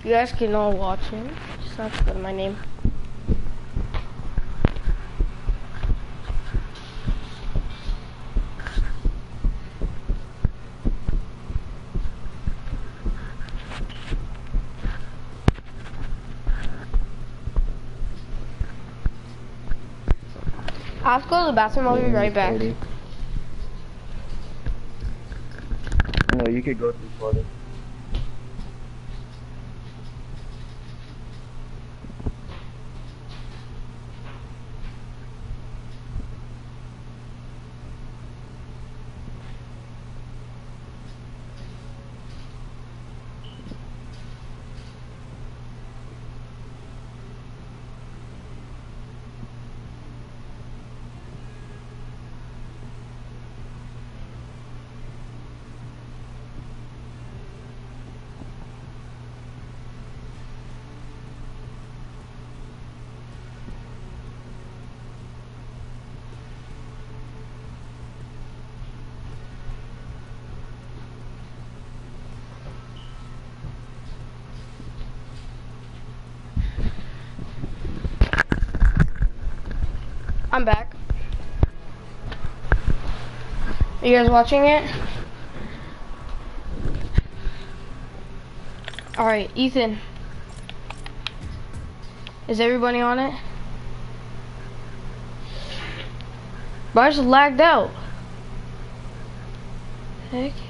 You guys can all watch it. Just have to put my name. I have to go to the bathroom. I'll be right back. No, you could go through Florida. I'm back. Are you guys watching it? Alright, Ethan. Is everybody on it? But I just lagged out. Heck.